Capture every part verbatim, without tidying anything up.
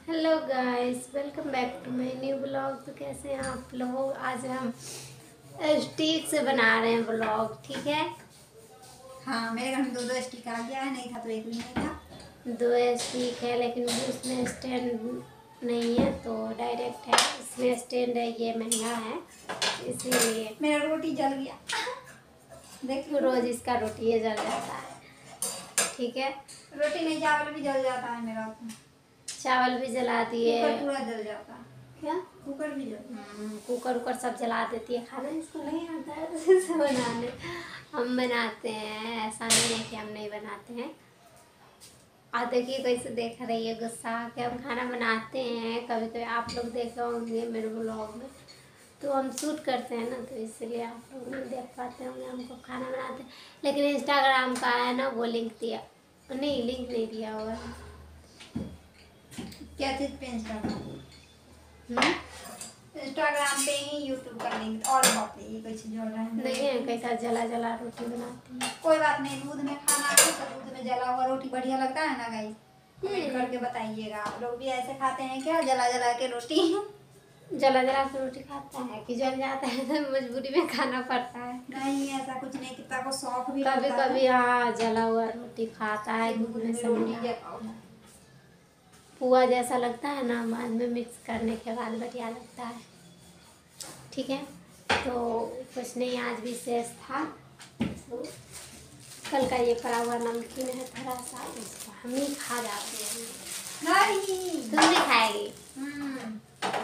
Hello guys, welcome back to my new blog. तो कैसे हैं आप लोग? आज हम स्टिक से बना रहे हैं ब्लॉग, ठीक है। हाँ, मेरे घर में दो दो स्टिक आ गया है, नहीं था तो एक भी नहीं था। दो स्टिक है लेकिन उसमें स्टैंड नहीं है, तो डायरेक्ट है। इसमें स्टैंड है, ये महंगा है इसीलिए। मेरा रोटी जल गया। देखो रोज इसका रोटी ये जल जाता है, ठीक है। रोटी नहीं, चावल भी जल जाता है मेरा तो। चावल भी जला दिए, कुकर पूरा जल जाता है। क्या कुकर भी जल कुकर उकर सब जला देती है। खाना इसको नहीं आता है से बनाने। हम बनाते हैं, ऐसा नहीं है कि हम नहीं बनाते हैं। और देखिए कैसे देख रही है गुस्सा कि हम खाना बनाते हैं। कभी कभी आप लोग देखे होंगे मेरे ब्लॉग में, तो हम शूट करते हैं ना, तो इसलिए आप लोग नहीं देख पाते होंगे हमको खाना बनाते हैं। लेकिन इंस्टाग्राम का है ना, वो लिंक दिया नहीं, लिंक नहीं दिया होगा। क्या चीज पे? इंस्टाग्राम इंस्टाग्राम पे ही यूट्यूब का लिंक। और बात नहीं, ये कैसे जल रहा है? नहीं है, कैसा जला जला रोटी बनाती है। कोई बात नहीं, दूध में खाना है तो दूध में जला हुआ रोटी बढ़िया लगता है ना गाइस? कमेंट करके बताइएगा, आप लोग भी ऐसे खाते हैं क्या, जला जला के रोटी? जला जला के रोटी खाता है कि जल जाता है तो मजबूरी में खाना पड़ता है। नहीं, ऐसा कुछ नहीं, कितना को शौक भी कभी लगता कभी हाँ, जला हुआ रोटी खाता है दूध में रोटी समझा। जला पुआ जैसा लगता है ना, बाद में मिक्स करने के बाद बढ़िया लगता है, ठीक है। तो कुछ नहीं, आज भी शेष था। तो कल का ये पड़ा हुआ नमकीन है थोड़ा सा, इसको हम ही खा जाते हैं। नहीं, तुम भी खाएगी? हम्म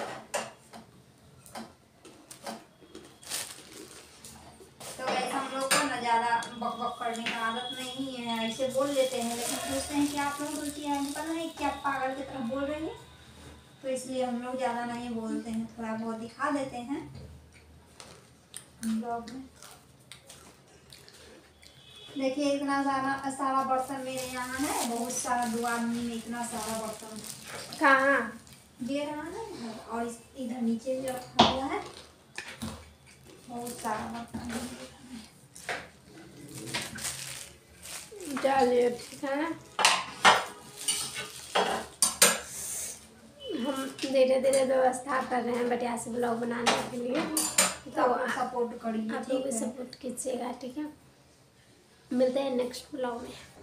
तो वैसे हम लोग को ना ज़्यादा बक बक करने का आदत नहीं है, ऐसे बोल लेते हैं, लेकिन सोचते हैं कि आप लोग बोलती है पता नहीं क्या पागल की तरह बोल रही है, तो इसलिए हम लोग ज़्यादा नहीं बोलते हैं, थोड़ा बहुत दिखा देते हैं हम लोग में। देखिए इतना सारा सारा बर्तन मेरे यहाँ है, बहुत सारा, दो आदमी में इतना सारा बर्तन कहाँ दे रहा है। और इस इधर नीचे भी रखा हुआ है, बहुत सारा बर्तन है। चलिए ठीक है। हम धीरे धीरे व्यवस्था कर रहे हैं बढ़िया से ब्लॉग बनाने के लिए, तो सपोर्ट करिए, आप लोग भी सपोर्ट कीजिएगा, ठीक है। मिलते हैं नेक्स्ट ब्लॉग में।